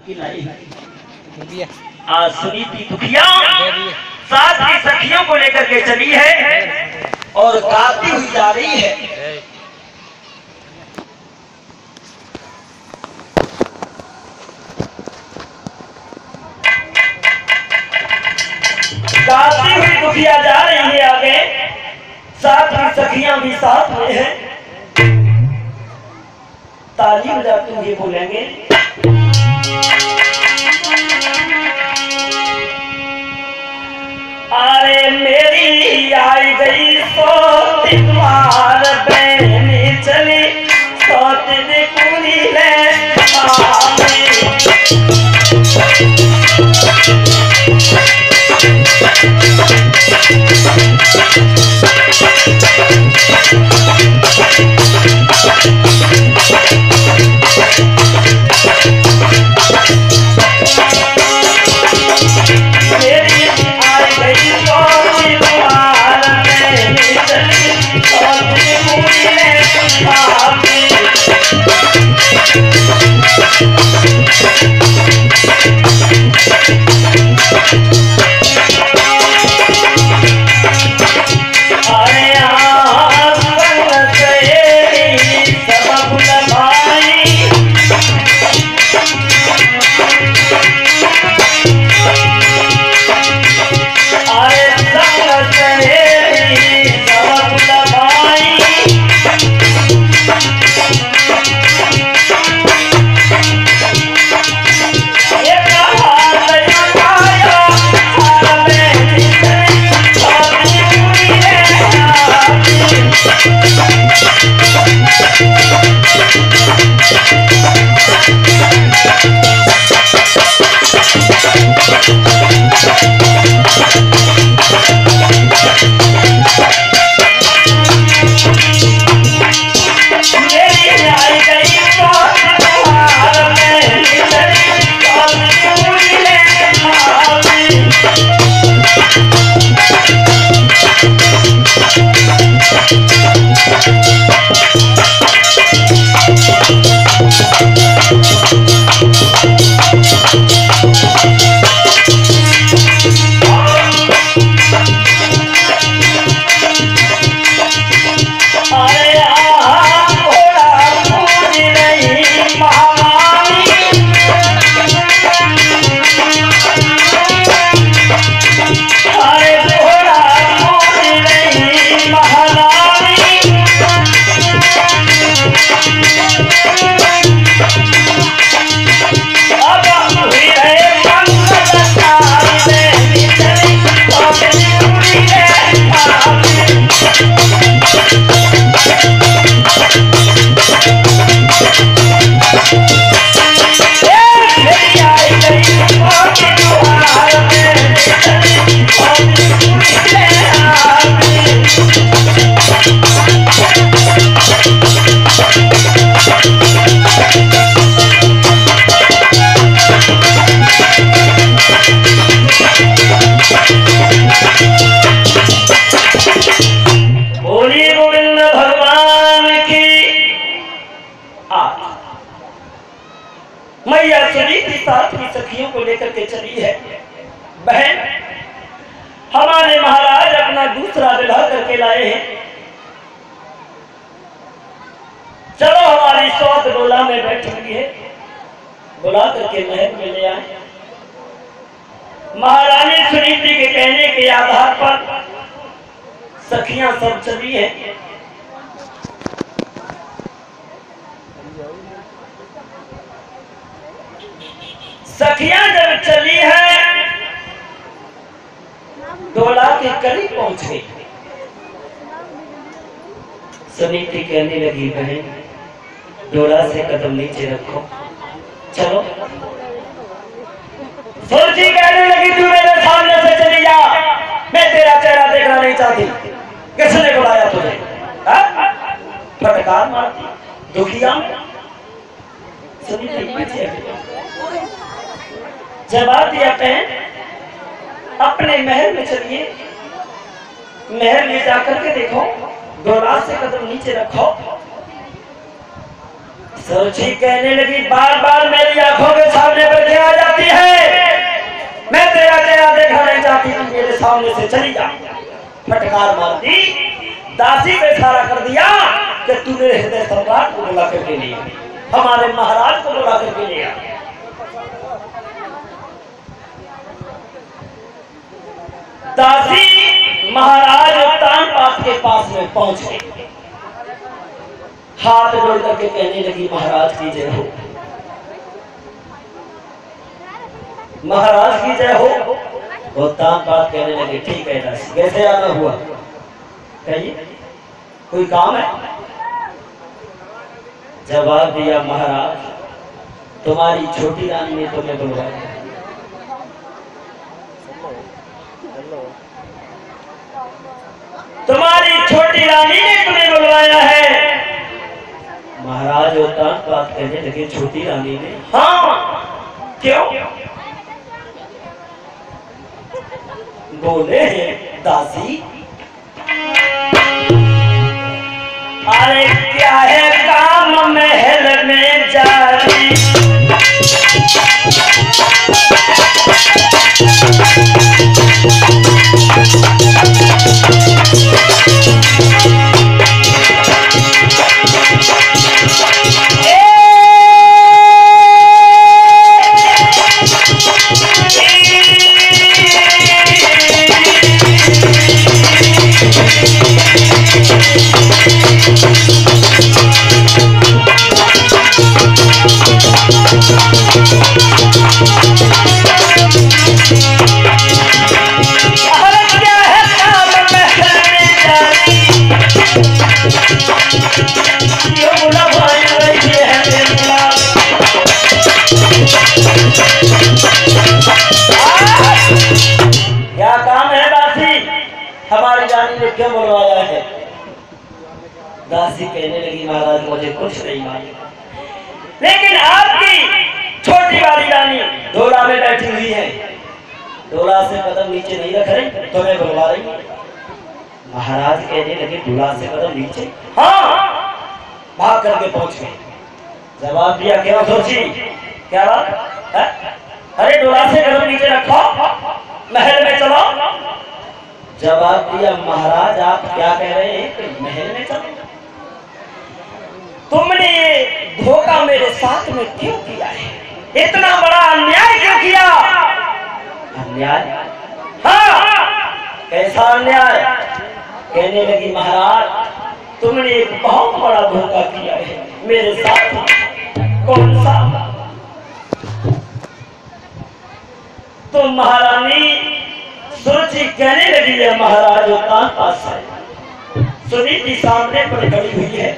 की लाई आज सुनीति दुखिया साथ ही सखियों को लेकर के चली है और गाती हुई जा रही है। गाती हुई दुखिया जा रही है आगे, साथ ही सखियां भी साथ में है। ताली बजाते हुए बोलेंगे, अरे मेरी आई गई सोती द्वार बहनी चली सोती पूरी ले सखियों को लेकर के चली है। बहन, हमारे महाराज अपना दूसरा विवाह करके लाए हैं, चलो हमारी सौत डोला में बैठी हुई है, बुला करके महल में ले आए। महारानी सुनीति के कहने के आधार पर सखियां सब चली है। सखियां जब चली है डोला के करीब पहुंच गई। सुनीति कहने लगी, बहन डोला से कदम नीचे रखो, चलो। सुरजी कहने लगी, तू मेरे सामने से चली जा, मैं तेरा चेहरा देखना नहीं चाहती। किसने बुलाया तुझे? फटकार मारती दुखिया। सुनीति पीछे जवाब दिया, बहन अपने महल में चलिए, महल में जाकर के देखो, डोला से कदम नीचे रखो। सुरजी कहने लगी, बार बार मेरी आंखों के सामने बैठे सामने से चली जा। फटकार मार दी, दासी पे इशारा कर दिया कि तू मेरे हृदय सम्राट को बुला करके ले आ, हमारे महाराज को बुला करके ले आ। दासी महाराज तानपात के पास में पहुंच गए, हाथ जोड़ करके कहने लगी महाराज की जय हो, महाराज की जय हो। वो तानपात कहने लगे ठीक है दासी, कैसे आना हुआ कहिए, कोई काम है? जवाब दिया महाराज तुम्हारी छोटी रानी ने तुम्हें बुलवाया। तुम्हारी छोटी रानी ने तुम्हें बुलवाया है। महाराज और तानपात कहने लगे छोटी रानी ने? हाँ क्यों? बोले दासी अरे क्या है काम महल में जारी, क्या काम है दासी, हमारी रानी ने क्यों बुलवाया है? दासी कहने लगी महाराज मुझे कुछ नहीं मालूम, लेकिन आपकी छोटी वाली रानी डोला में बैठी हुई है, डोला से कदम नीचे नहीं रख रही, तुम्हें बुलवा रही। महाराज कहने लगे डोला से कदम नीचे? हाँ। भाग करके पहुंच गए, जवाब दिया क्या सोची, क्या बात है? अरे डोला से कदम नीचे रखो, महल में चलो। जवाब दिया महाराज आप क्या कह रहे हैं, महल में चलो? तुमने ये धोखा मेरे साथ में क्यों किया है, इतना बड़ा अन्याय क्यों किया? अन्याय? हाँ कैसा अन्याय? कहने लगी महाराज तुमने एक बहुत बड़ा धोखा किया है मेरे साथ। कौन सा? तो महारानी सुरुचि कहने लगी है महाराज पास सुनीति सामने पर खड़ी हुई है।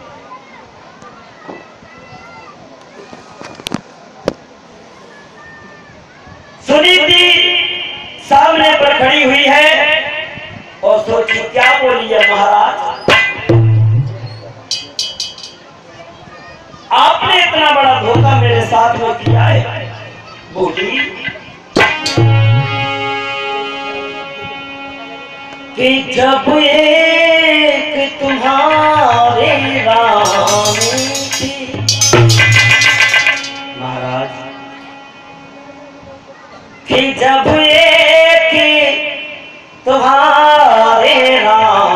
सुनीति सामने पर खड़ी हुई है और सोची क्या बोली है महाराज, आपने इतना बड़ा धोखा मेरे साथ में किया है। बोली कि जब एक तुम्हारे रानी थी, महाराज कि जब एक तुम्हारे रानी